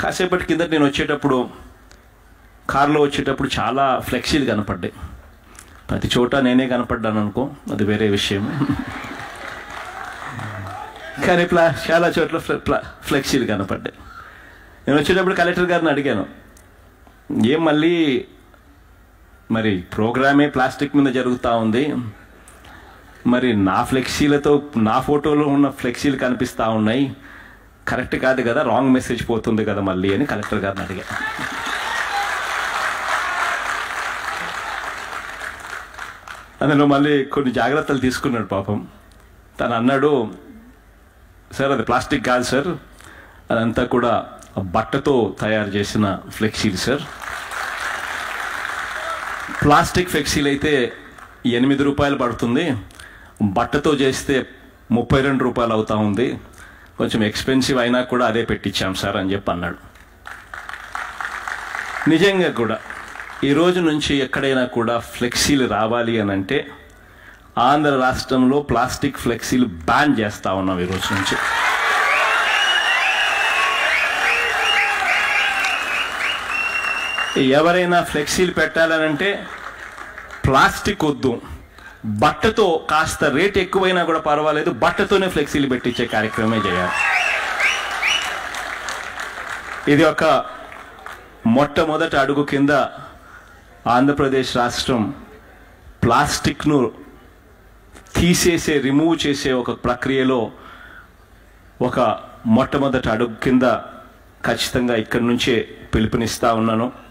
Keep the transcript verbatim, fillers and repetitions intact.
కాసేపటి కింద నేను వచ్చేటప్పుడు కారులో వచ్చేటప్పుడు చాలా ఫ్లెక్సీలు కనపడ్డాయి. ప్రతి చోట నేనే కనపడ్డాను అనుకో, అది వేరే విషయం. కానీ ప్లా చాలా చోట్ల ఫ్లె ఫ్లెక్సీలు కనపడ్డాయి. నేను వచ్చేటప్పుడు కలెక్టర్ గారిని అడిగాను, ఏం మళ్ళీ మరి ప్రోగ్రామే ప్లాస్టిక్ మీద జరుగుతూ ఉంది, మరి నా ఫ్లెక్సీలతో నా ఫోటోలో ఉన్న ఫ్లెక్సీలు కనిపిస్తూ ఉన్నాయి, కరెక్ట్ కాదు కదా, రాంగ్ మెసేజ్ పోతుంది కదా మళ్ళీ అని కలెక్టర్ గారిని అడిగాను. అందులో మళ్ళీ కొన్ని జాగ్రత్తలు తీసుకున్నాడు పాపం. తను అన్నాడు, సార్ అది ప్లాస్టిక్ కాదు సార్, అదంతా కూడా బట్టతో తయారు చేసిన ఫ్లెక్సీలు సార్. ప్లాస్టిక్ ఫ్లెక్సీలు అయితే ఎనిమిది రూపాయలు పడుతుంది, బట్టతో చేస్తే ముప్పై రెండు రూపాయలు అవుతా ఉంది, కొంచెం ఎక్స్పెన్సివ్ అయినా కూడా అదే పెట్టించాం సార్ అని చెప్పి అన్నాడు. నిజంగా కూడా ఈ రోజు నుంచి ఎక్కడైనా కూడా ఫ్లెక్సీలు రావాలి అని అంటే ఆంధ్ర రాష్ట్రంలో ప్లాస్టిక్ ఫ్లెక్సీలు బ్యాన్ చేస్తా ఉన్నాం ఈ రోజు నుంచి. ఎవరైనా ఫ్లెక్సీలు పెట్టాలనంటే ప్లాస్టిక్ వద్దు, బట్టతో కాస్త రేట్ ఎక్కువైనా కూడా పర్వాలేదు, బట్టతోనే ఫ్లెక్సీలు పెట్టించే కార్యక్రమమే చేయాలి. ఇది ఒక మొట్టమొదటి అడుగు కింద ఆంధ్రప్రదేశ్ రాష్ట్రం ప్లాస్టిక్ను తీసేసే రిమూవ్ చేసే ఒక ప్రక్రియలో ఒక మొట్టమొదటి అడుగు కింద ఖచ్చితంగా ఇక్కడి నుంచే పిలుపునిస్తా ఉన్నాను.